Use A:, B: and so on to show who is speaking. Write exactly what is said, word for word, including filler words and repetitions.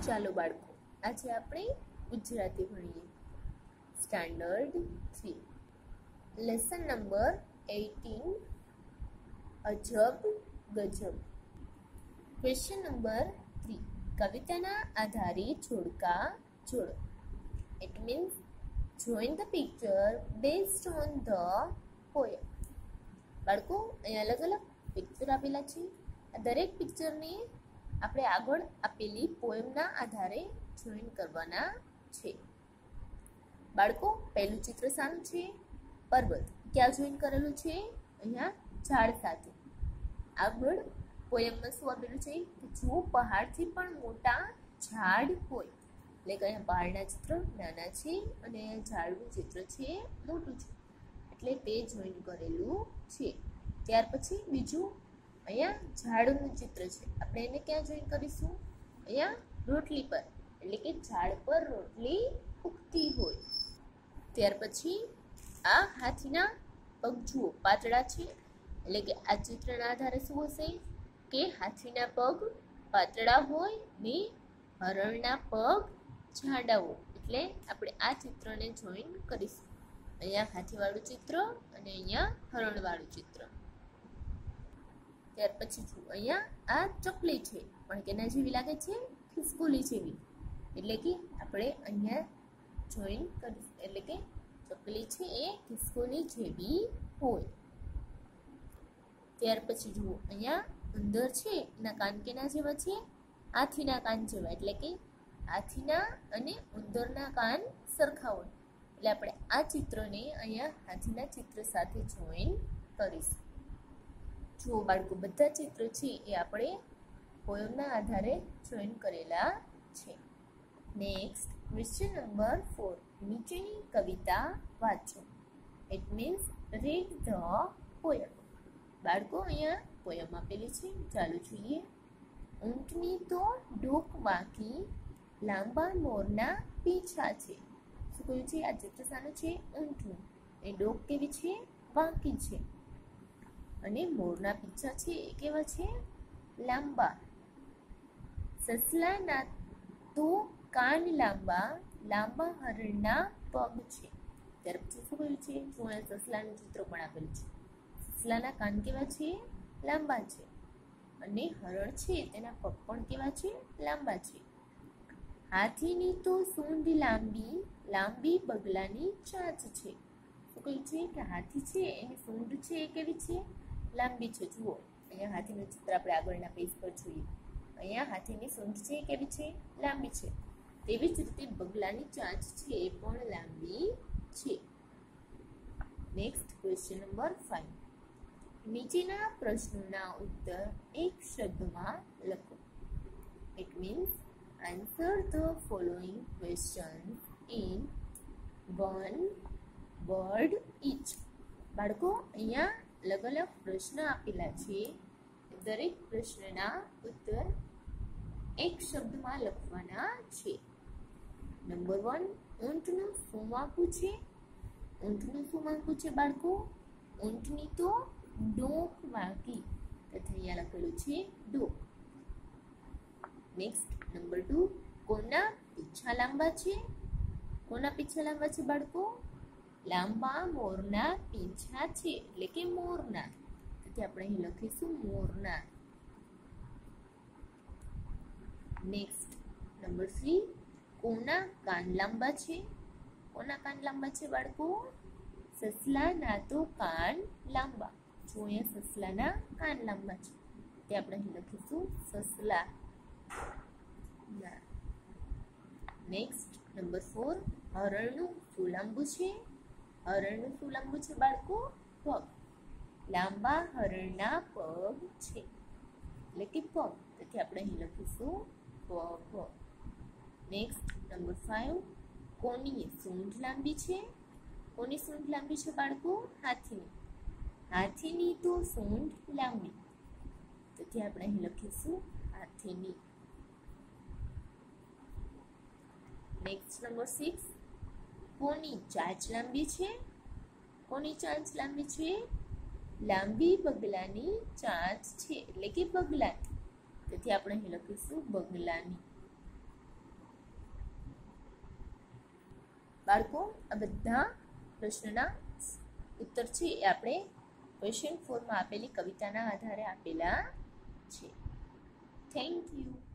A: ચાલો બાળકો, આજે આપણે ગુજરાતી ભણીએ. Standard three, lesson number eighteen, અજબ ગજબ. ક્વેશ્ચન નંબર થ્રી, કવિતાના આધારે જોડકા જોડો. It means join the picture based on the poem. બાળકો, અહીંયા અલગ અલગ પિક્ચર આપેલા છે. આ દરેક પિક્ચરને આપણે આગળ આપેલી પોએમના આધારે જોઈન કરવાના છે. બાળકો, પહેલું ચિત્ર શાનું છે? પર્વત. ક્યાં જોઈન કરેલું છે? અહીંયા ઝાડ સાથે. આગળ પોએમમાં શું આપેલું છે? જો પહાડથી પણ મોટા ઝાડ હોય, એટલે કે અહીંયા પહાડના ચિત્ર નાના છે અને અહીંયા ઝાડનું ચિત્ર છે મોટું છે, એટલે તે જોઈન કરેલું છે. ત્યાર પછી બીજું, અહીંયા ઝાડનું ચિત્ર છે, આપણે એને ક્યાં જોઈન કરીશું? અહીંયા રોટલી પર, એટલે કે ઝાડ પર રોટલી ઉગતી હોય. ત્યાર પછી આ હાથીના પગ જુઓ, પાતળા છે, એટલે કે આ ચિત્રના આધારે શું હશે કે હાથીના પગ પાતળા હોય ને હરણના પગ જાડા હોય, એટલે આપણે આ ચિત્રને જોઈન કરીશું. અહીંયા હાથીવાળું ચિત્ર અને અહીંયા હરણવાળું ચિત્ર. ત્યાર પછી જુઓ, અહીંયા આ ચકલી છે, પણ કેના જેવી લાગે છે? ખિસકોલી જેવી, એટલે કે આપણે અહીંયા જોઈન કરીશું, એટલે કે ચકલી છે એ ખિસકોલી જેવી હોય. ત્યાર પછી જુઓ, અહીંયા ઉંદર છે, એના કાન કેના જેવા છે? હાથીના કાન જેવા, એટલે કે હાથીના અને ઉંદરના કાન સરખા હોય, એટલે આપણે આ ચિત્રને અહીંયા હાથીના ચિત્ર સાથે જોઈન કરીશું. જો બાળકો, બધા ચિત્ર છે એ આપણે પોયમના આધારે જોઈન કરેલા છે. નેક્સ્ટ, ક્વેશ્ચન નંબર ફોર, નીચેની કવિતા વાંચો. It means read the poem. બાળકો, અહીંયા પોયમ આપેલી છે, ચાલો જોઈએ. ઊંટની તો ડોક વાંકી, લાંબા મોરના પીછા છે. શું કહ્યું છે? આ ચિત્ર શાનું છે? ઊંટનું. એ ડોક કેવી છે? વાંકી છે. અને મોરના પીછા છે એ કેવા છે? લાંબા. સસલાના તો કાન લાંબા, લાંબા હરણના પગ છે. ત્યાર પછી શું કહ્યું છે? જો અહીંયા સસલાનું ચિત્ર પણ આપેલું છે. સસલાના કાન કેવા છે? લાંબા છે. અને હરણ છે તેના પગ પણ કેવા છે? લાંબા છે. હાથીની તો સૂંઢ લાંબી, લાંબી બગલાની ચાંચ છે. શું કહ્યું છે? કે હાથી છે એની સૂંઢ છે એ કેવી છે? લાંબી છે. જુઓ, અહીંયા હાથીનું ચિત્ર આપણે આગળના પેજ પર જોઈએ. અહીંયા હાથીની સૂંઢ છે કેવી છે? લાંબી છે. તેવી જ રીતે બગલાની ચાંચ છે એ પણ લાંબી છે. Next, question number five. નીચેના પ્રશ્નોના ઉત્તર એક શબ્દમાં લખો. It means answer the following questions in one word each. બાળકો, અહીંયા અલગ અલગ પ્રશ્ન આપેલા છે. દરેક પ્રશ્નના ઉત્તર એક શબ્દમાં લખવાના છે. નંબર વન, ઊંટનું શું વાંકું છે? ઊંટનું શું વાંકું છે બાળકો? ઊંટની તો ડોક વાંકી, તથા અહીંયા લખેલું છે ડોક. નેક્સ્ટ, નંબર ટુ, કોના પીછા લાંબા છે? કોના પીછા લાંબા છે બાળકો? લાંબા મોરના પીંછા છે, એટલે કે મોરના. તેથી આપણે અહીં લખીશું મોરના. નેક્સ્ટ, નંબર થ્રી, કોના કાન લાંબા છે? કોના કાન લાંબા છે બાળકો? સસલાના તો કાન લાંબા. જો અહીંયા સસલાના કાન લાંબા છે, તે આપણે અહીં લખીશું સસલા. નેક્સ્ટ, નંબર ફોર, હરણનું શું લાંબુ છે? હરણનું શું લાંબુ છે બાળકો? પગ. લાંબા હરણના પગ છે, એટલે કે પગ. તેથી આપણે અહીં લખીશું પગ. નેક્સ્ટ, નંબર ફાઈવ, કોની સૂંઢ લાંબી છે? કોની સૂંઢ લાંબી છે બાળકો? હાથીની. હાથીની તો સૂંઢ લાંબી, તેથી આપણે અહીં લખીશું હાથીની. નેક્સ્ટ, નંબર સિક્સ, કોની ચાંચ લાંબી છે? કોની ચાંચ લાંબી છે? લાંબી બગલાની ચાંચ છે, એટલે કે બગલાની. તેથી આપણે અહીં લખીશું બગલાની. બાળકો આ બધા પ્રશ્નોના ઉત્તર છે એ આપણે ક્વેશ્ચન ફોરમાં આપેલી કવિતાના આધારે આપેલા છે. Thank you.